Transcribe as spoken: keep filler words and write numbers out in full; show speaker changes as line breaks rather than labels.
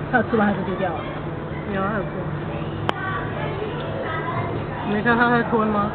他有吃完还是丢掉了？
有啊，有吃。没看他在吞吗？